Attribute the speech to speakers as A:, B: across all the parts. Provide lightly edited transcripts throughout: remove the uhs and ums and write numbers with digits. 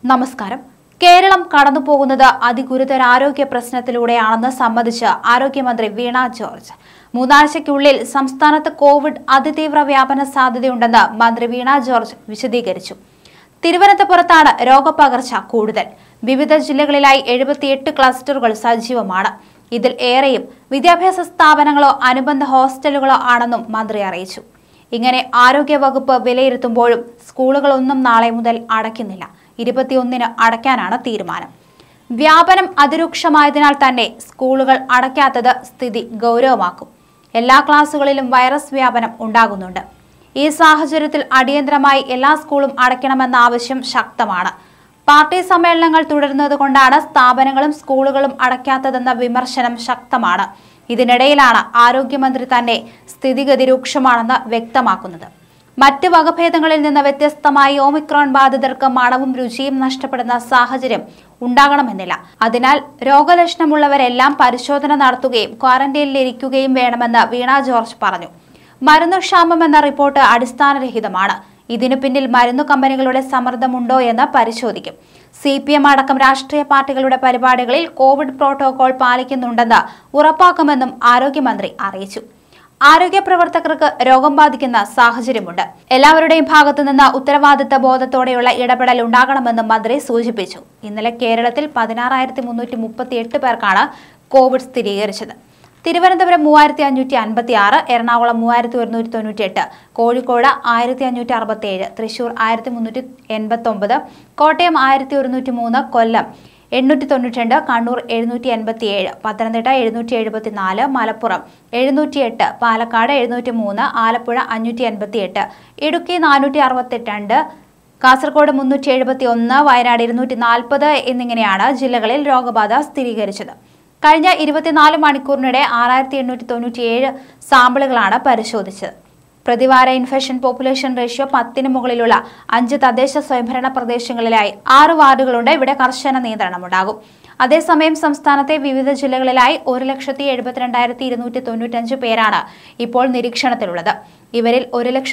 A: നമസ്കാരം. കേരളം കടന്നുപോകുന്നത് അതിഗുരുതര ആരോഗ്യ പ്രശ്നത്തിലൂടെയാണെന്ന് സമ്മതിച്ച് ആരോഗ്യമന്ത്രി വീണ ജോർജ്. 3 ആഴ്ചയ്ക്കുള്ളിൽ സംസ്ഥാനത്ത് കോവിഡ് അതിതീവ്ര വ്യാപന സാധ്യതയുണ്ടെന്ന് മന്ത്രി വീണ ജോർജ് വിശദീകരിച്ചു. തിരുവനന്തപുരത്താണ് രോഗപകർച്ച കൂടുതൽ. വിവിധ ജില്ലകളിലായി 78 ക്ലസ്റ്ററുകൾ സജീവമാണ്. ഇതിൽ ഏറെയും വിദ്യാഭ്യാസ സ്ഥാപനങ്ങളോ അനുബന്ധ ഹോസ്റ്റലുകളോ ആണെന്നും മന്ത്രി അറിയിച്ചു. ഇങ്ങനെ ആരോഗ്യവകുപ്പ് വിലയിരുത്തുമ്പോഴും സ്കൂളുകളൊന്നും നാളെ മുതൽ അടയ്ക്കുന്നില്ല. 21-ന് അടയ്ക്കാനാണ് തീരുമാനം. വ്യാപനം അതിരൂക്ഷമായതിനാൽ തന്നെ സ്കൂളുകൾ അടയ്ക്കാത്തത് സ്ഥിതി ഗൗരവമാക്കും. എല്ലാ ക്ലാസുകളിലും വൈറസ് വ്യാപനം ഉണ്ടാകുന്നുണ്ട്. ഈ സാഹചര്യത്തിൽ അടിയന്തരമായി എല്ലാ സ്കൂളും അടയ്ക്കണമെന്ന ആവശ്യം ശക്തമാണ്. പാർട്ടി സമ്മേളനങ്ങൾ തുടരുന്നതുകൊണ്ടാണ് സ്ഥാപനങ്ങളും സ്കൂളുകളും അടയ്ക്കാത്തതെന്ന വിമർശനം ശക്തമാണ്. ഇതിനിടയിലാണ് ആരോഗ്യമന്ത്രി തന്നെ സ്ഥിതിഗതി രൂക്ഷമാണെന്ന് വ്യക്തമാക്കുന്നത്. മറ്റ് വകഭേദങ്ങളിൽ നിന്ന് വ്യത്യസ്തമായി ഒമിക്രോൺ ബാധിതർക്ക് മണവും രുചിയും നഷ്ടപ്പെടുന്ന സാഹചര്യം ഉണ്ടാകണമെന്നില്ല. അതിനാൽ രോഗലക്ഷണമുള്ളവരെല്ലാം പരിശോധന നടത്തുകയും ക്വാറന്റൈനിലിരിക്കുകയും വേണമെന്ന് വീണ ജോർജ് പറഞ്ഞു. മരുന്ന് ക്ഷാമം എന്ന റിപ്പോർട്ട് അടിസ്ഥാനരഹിതമാണ്. ഇതിനു പിന്നിൽ മരുന്നു കമ്പനികളുടെ സമ്മർദ്ദമുണ്ടോ എന്ന് പരിശോധിക്കും. CPM അടക്കം രാഷ്ട്രീയ പാർട്ടികളുടെ പരിപാടികളിൽ കോവിഡ് പ്രോട്ടോകോൾ പാലിക്കുന്നുണ്ടെന്ന് ഉറപ്പാക്കുമെന്നും ആരോഗ്യമന്ത്രി അറിയിച്ചു. ആരോഗ്യ പ്രവർത്തകർക്ക് രോഗം ബാധിക്കുന്ന സാഹചര്യമുണ്ട്. എല്ലാവരുടെയും ഭാഗത്തുനിന്ന് ഉത്തരവാദിത്ത ബോധത്തോടെയുള്ള ഇടപെടൽ ഉണ്ടാകണമെന്നും മന്ത്രി സൂചിപ്പിച്ചു. ഇന്നലെ കേരളത്തിൽ 16,338 പേർക്കാണ് കോവിഡ് സ്ഥിരീകരിച്ചത്. തിരുവനന്തപുരം 3,556, എറണാകുളം 3,198, കോഴിക്കോട് 1,567, തൃശൂർ 1,389, കോട്ടയം 1,103, കൊല്ലം 892, കണ്ണൂർ 787, പത്തനംതിട്ട 774, മലപ്പുറം 708, പാലക്കാട് 703, ആലപ്പുഴ 588, ഇടുക്കി 462, കാസർഗോഡ് 371, വയനാട് 240 എന്നിങ്ങനെയാണ് ജില്ലകളിൽ രോഗബാധ സ്ഥിരീകരിച്ചത്. കഴിഞ്ഞ 24 മണിക്കൂറിനിടെ 6,897 സാമ്പിളുകളാണ് പരിശോധിച്ചത്. പ്രതിവാര ഇൻഫെക്ഷൻ പോപ്പുലേഷൻ റേഷ്യോ 10-ന് മുകളിലുള്ള 5 തദ്ദേശ സ്വയംഭരണ പ്രദേശങ്ങളിലായി 6 വാർഡുകളുണ്ട്. ഇവിടെ കർശന നിയന്ത്രണമുണ്ടാകും. അതേസമയം സംസ്ഥാനത്തെ വിവിധ ജില്ലകളിലായി 1,72,295 പേരാണ് ഇപ്പോൾ നിരീക്ഷണത്തിലുള്ളത്. ഇവരിൽ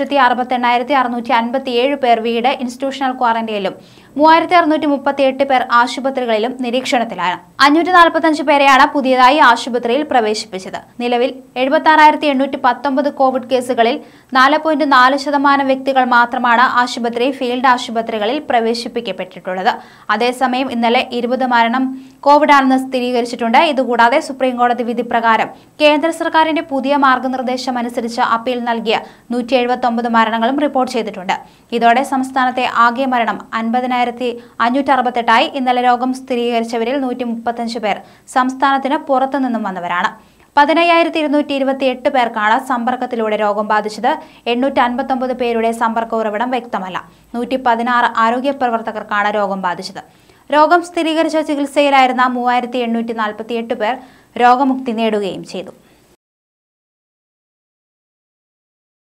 A: 1,68,657 പേർ വീട് ഇൻസ്റ്റിറ്റ്യൂഷണൽ ക്വാറന്റൈനിലും 3,638 പേർ ആശുപത്രികളിലും നിരീക്ഷണത്തിലാണ്. 545 പേരെയാണ് പുതിയതായി ആശുപത്രിയിൽ പ്രവേശിപ്പിച്ചത്. നിലവിൽ 76,819 കോവിഡ് കേസുകളിൽ 4.4% വ്യക്തികൾ മാത്രമാണ് ആശുപത്രി, ഫീൽഡ് ആശുപത്രികളിൽ പ്രവേശിപ്പിക്കപ്പെട്ടിട്ടുള്ളത്. അതേസമയം ഇന്നലെ 20 മരണം കോവിഡാണെന്ന് സ്ഥിരീകരിച്ചിട്ടുണ്ട്. ഇതുകൂടാതെ സുപ്രീംകോടതി വിധി പ്രകാരം കേന്ദ്ര സർക്കാരിന്റെ പുതിയ മാർഗനിർദ്ദേശം അനുസരിച്ച് അപ്പീൽ നൽകിയ 179 മരണങ്ങളും റിപ്പോർട്ട് ചെയ്തിട്ടുണ്ട്. ഇതോടെ സംസ്ഥാനത്തെ ആകെ മരണം 50,568 ഇന്നലെ രോഗം സ്ഥിരീകരിച്ചവരിൽ 135 പേർ സംസ്ഥാനത്തിന് പുറത്തുനിന്നും വന്നവരാണ്. 15,228 പേർക്കാണ് സമ്പർക്കത്തിലൂടെ രോഗം ബാധിച്ചത്. 859 പേരുടെ സമ്പർക്ക ഉറവിടം വ്യക്തമല്ല. 116 ആരോഗ്യ പ്രവർത്തകർക്കാണ് രോഗം ബാധിച്ചത്. രോഗം സ്ഥിരീകരിച്ച ചികിത്സയിലായിരുന്ന 3,848 പേർ രോഗമുക്തി നേടുകയും ചെയ്തു.